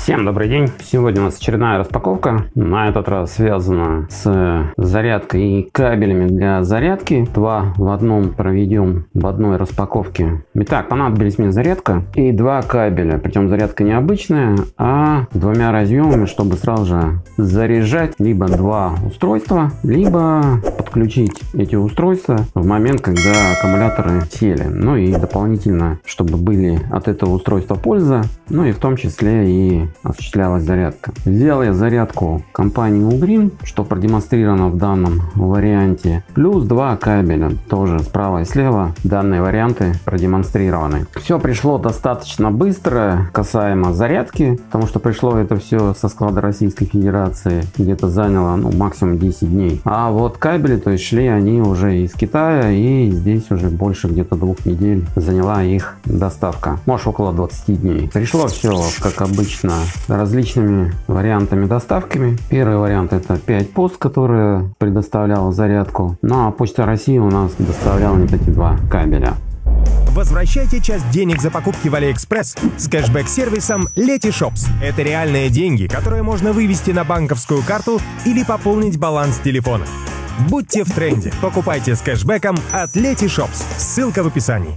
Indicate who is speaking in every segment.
Speaker 1: Всем добрый день! Сегодня у нас очередная распаковка. На этот раз связана с зарядкой и кабелями для зарядки. Два в одном проведем в одной распаковке. Итак, понадобились мне зарядка и два кабеля. Причем зарядка не обычная, а с двумя разъемами, чтобы сразу же заряжать либо два устройства, либо подключить эти устройства в момент, когда аккумуляторы сели. Ну и дополнительно, чтобы были от этого устройства польза, ну и в том числе и осуществлялась зарядка. Взял я зарядку компании Ugreen, что продемонстрировано в данном варианте, плюс два кабеля, тоже справа и слева. Данные варианты продемонстрированы. Все пришло достаточно быстро касаемо зарядки, потому что пришло это все со склада Российской Федерации, где-то заняло максимум 10 дней. А вот кабели, то есть шли они уже из Китая, и здесь уже больше где-то 2 недель заняла их доставка, может около 20 дней. Пришло все как обычно различными вариантами доставками. Первый вариант — это 5 пост, которая предоставляла зарядку. Ну а Почта России у нас доставляла вот эти два кабеля.
Speaker 2: Возвращайте часть денег за покупки в AliExpress с кэшбэк-сервисом Letyshops. Это реальные деньги, которые можно вывести на банковскую карту или пополнить баланс телефона. Будьте в тренде. Покупайте с кэшбэком от Letyshops. Ссылка в описании.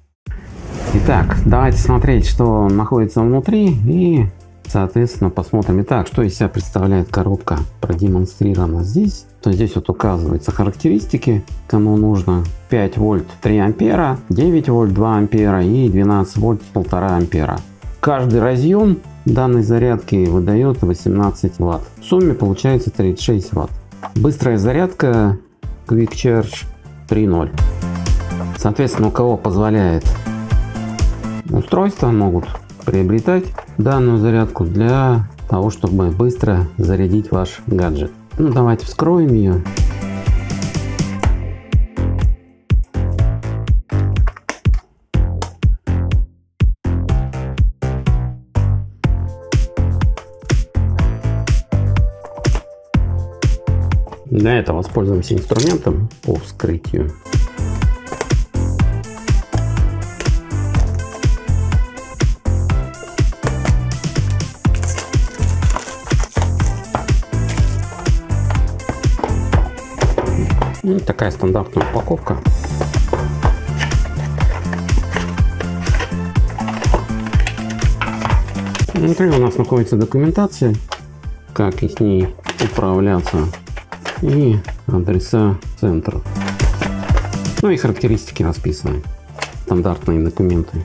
Speaker 1: Итак, давайте смотреть, что находится внутри, и соответственно посмотрим. Итак, что из себя представляет коробка, продемонстрирована здесь. То здесь вот указываются характеристики, кому нужно: 5 вольт 3 ампера, 9 вольт 2 ампера и 12 вольт 1,5 ампера. Каждый разъем данной зарядки выдает 18 ватт. В сумме получается 36 ватт. Быстрая зарядка Quick Charge 3.0. Соответственно, у кого позволяет устройства, могут приобретать данную зарядку для того, чтобы быстро зарядить ваш гаджет. Ну, давайте вскроем ее. Для этого воспользуемся инструментом по вскрытию. И такая стандартная упаковка. Внутри у нас находится документация, как с ней управляться, и адреса центра. Ну и характеристики расписаны. Стандартные документы.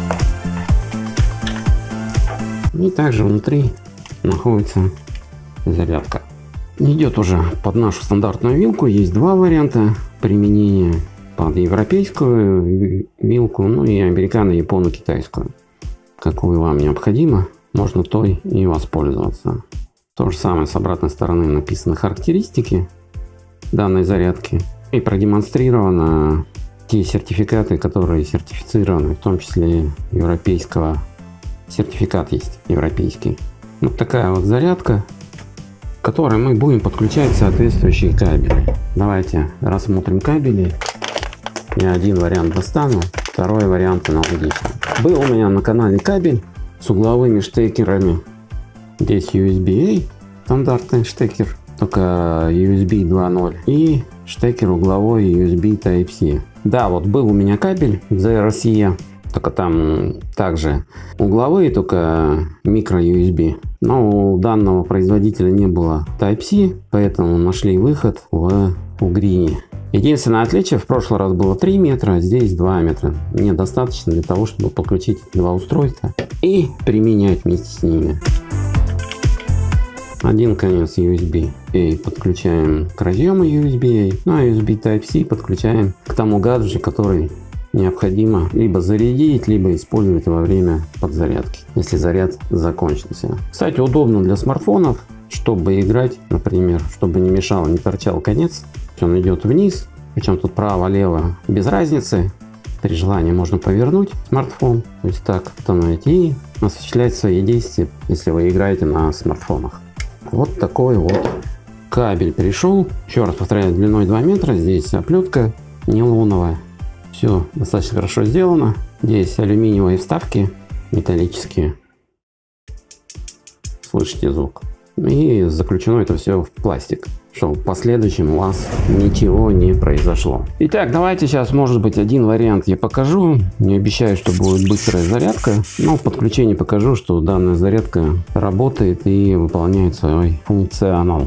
Speaker 1: И также внутри находится зарядка. Идет уже под нашу стандартную вилку. Есть два варианта применения: под европейскую вилку, ну и американо, японо, китайскую. Какую вам необходимо, можно той и воспользоваться. То же самое с обратной стороны написаны характеристики данной зарядки и продемонстрированы те сертификаты, которые сертифицированы, в том числе европейского. Сертификат есть европейский. Вот такая вот зарядка, к которой мы будем подключать соответствующие кабели. Давайте рассмотрим кабели. Я один вариант достану, второй вариант аналогичный. Был у меня на канале кабель с угловыми штекерами. Здесь USB-A, стандартный штекер, только USB 2.0, и штекер угловой USB Type-C. Да, вот был у меня кабель ZRC, только там также угловые, только микро USB. Но у данного производителя не было Type-C, поэтому нашли выход в Ugreen. Единственное отличие: в прошлый раз было 3 метра, здесь 2 метра. Мне достаточно для того, чтобы подключить два устройства и применять вместе с ними. Один конец USB-A подключаем к разъему USB-A, ну а USB Type-C подключаем к тому гаджету, который необходимо либо зарядить, либо использовать во время подзарядки, если заряд закончился. Кстати, удобно для смартфонов, чтобы играть, например, чтобы не мешал, не торчал конец. Он идет вниз, причем тут право-лево без разницы. При желании можно повернуть смартфон, то есть так установить и осуществлять свои действия, если вы играете на смартфонах. Вот такой вот кабель пришел. Еще раз повторяю, длиной 2 метра. Здесь оплетка нейлоновая. Все достаточно хорошо сделано. Здесь алюминиевые вставки металлические. слышите звук. И заключено это все в пластик, чтобы в последующем у вас ничего не произошло. Итак, давайте сейчас, может быть, один вариант я покажу. Не обещаю, что будет быстрая зарядка, но в подключении покажу, что данная зарядка работает и выполняет свой функционал.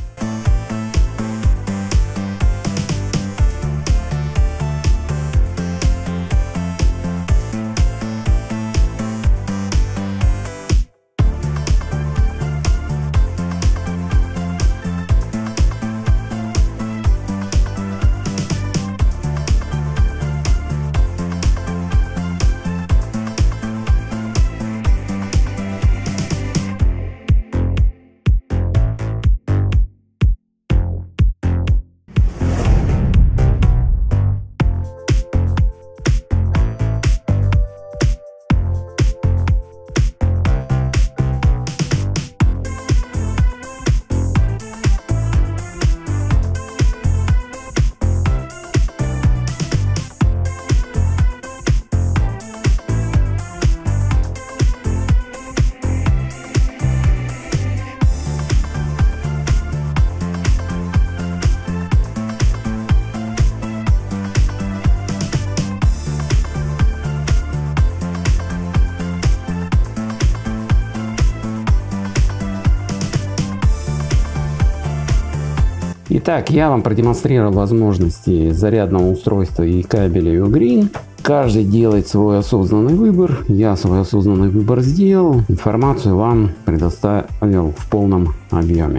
Speaker 1: Итак, я вам продемонстрировал возможности зарядного устройства и кабеля Ugreen. Каждый делает свой осознанный выбор. Я свой осознанный выбор сделал. Информацию вам предоставил в полном объеме.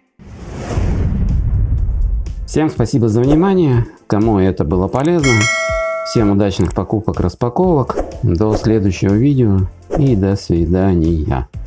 Speaker 1: Всем спасибо за внимание. Кому это было полезно. Всем удачных покупок, распаковок. До следующего видео и до свидания.